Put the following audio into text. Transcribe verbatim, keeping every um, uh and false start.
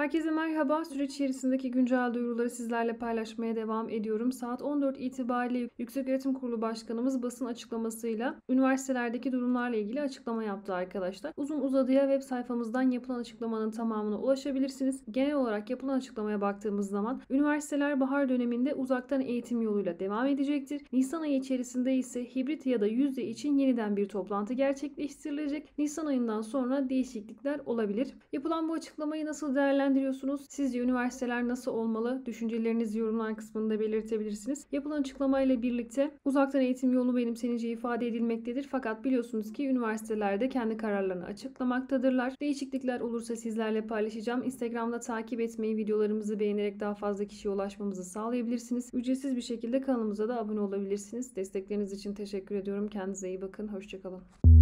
Herkese merhaba. Süreç içerisindeki güncel duyuruları sizlerle paylaşmaya devam ediyorum. Saat on dört itibariyle Yükseköğretim Kurulu Başkanımız basın açıklamasıyla üniversitelerdeki durumlarla ilgili açıklama yaptı arkadaşlar. Uzun uzadıya web sayfamızdan yapılan açıklamanın tamamına ulaşabilirsiniz. Genel olarak yapılan açıklamaya baktığımız zaman üniversiteler bahar döneminde uzaktan eğitim yoluyla devam edecektir. Nisan ayı içerisinde ise hibrit ya da yüzde için yeniden bir toplantı gerçekleştirilecek. Nisan ayından sonra değişiklikler olabilir. Yapılan bu açıklamayı nasıl değerlendiriyorsunuz? Sizce üniversiteler nasıl olmalı? Düşüncelerinizi yorumlar kısmında belirtebilirsiniz. Yapılan açıklamayla birlikte uzaktan eğitim yolunu benimseneceği ifade edilmektedir. Fakat biliyorsunuz ki üniversitelerde kendi kararlarını açıklamaktadırlar. Değişiklikler olursa sizlerle paylaşacağım. Instagram'da takip etmeyi, videolarımızı beğenerek daha fazla kişiye ulaşmamızı sağlayabilirsiniz. Ücretsiz bir şekilde kanalımıza da abone olabilirsiniz. Destekleriniz için teşekkür ediyorum. Kendinize iyi bakın. Hoşçakalın.